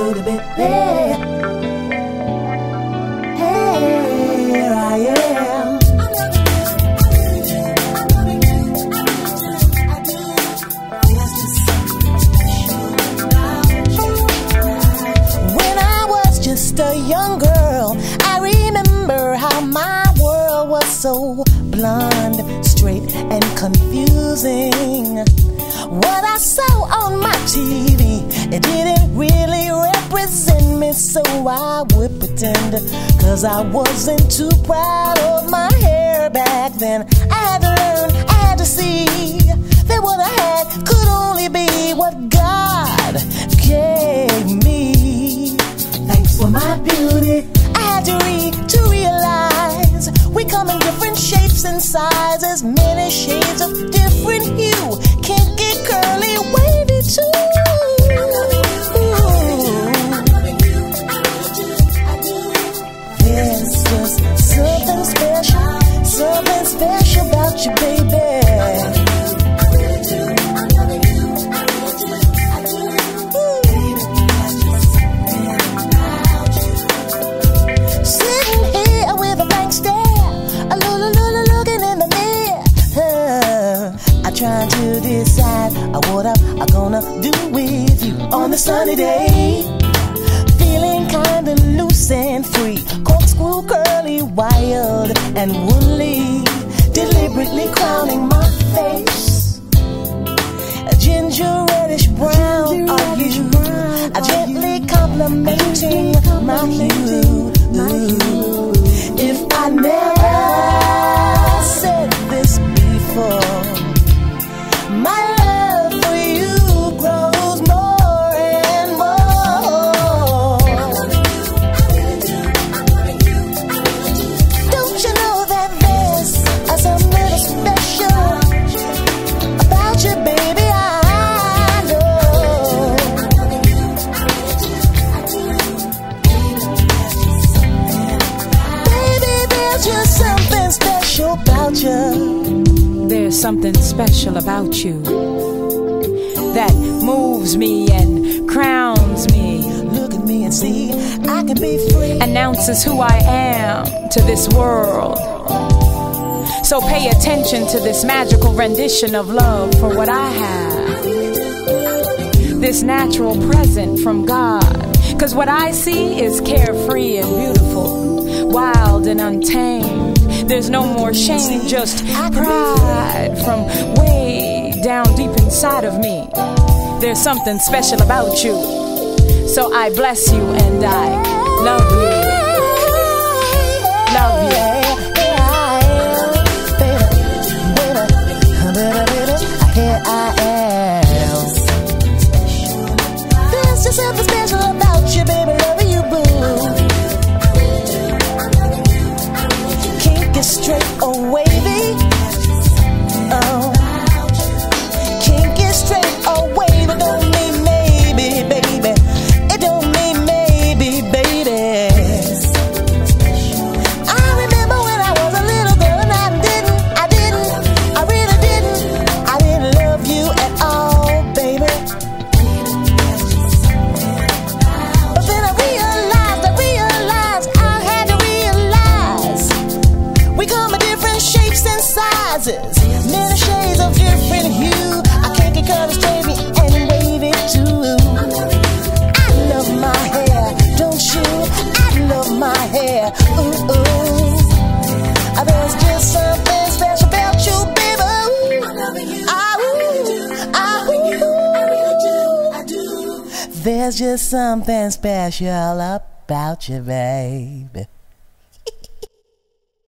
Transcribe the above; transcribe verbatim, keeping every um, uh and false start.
little bit. Hey, here I am. When I was just a young girl, I remember how my world was so blonde, straight, and confusing. What I saw on my T V, it didn't really represent me, so I would pretend, cause I wasn't too proud of my hair back then. I had to learn, I had to see that what I had could only be what God gave me. Thanks for my beauty, I had to read to realize we come in different shapes and sizes, many shades of different hue. Can't get curly, wavy too. There's just something special, something special about you, baby. Sitting here with a blank stare, a little, little looking in the mirror. I try to decide what I'm gonna do with you on a sunny day. Feeling kinda loose and free, corkscrew, curly, wild and woolly, deliberately crowning my face. A ginger reddish brown are you, a gently complimenting my hue. If I never said this before, my love for you grows more and more. Don't you know that there's something special about you, baby? I know. Baby, there's just something special about you. There's something special about you that moves me and crowns me. Look at me and see, I can be free. Announces who I am to this world. So pay attention to this magical rendition of love for what I have, this natural present from God. Cause what I see is carefree and beautiful, wild and untamed. There's no more shame, just pride from way down deep inside of me. There's something special about you, so I bless you and I love you. Love you. Here I am. There's just something special about you, baby, loving you, boo. Straight or wavy, oh. Can't get straight or wavy, don't mean maybe, baby. It don't mean maybe, baby. I remember when I was a little girl and I didn't, I didn't, I really didn't, I didn't love you at all, baby. But then I realized, I realized, I had to realize we come in different shapes and sizes, many shades of different hue. I can't get colors straight and wavy too. I love my hair, don't you? I love my hair, ooh, ooh. There's just something special about you, baby. Ah, ooh, ah, ooh. There's just something special about you, baby.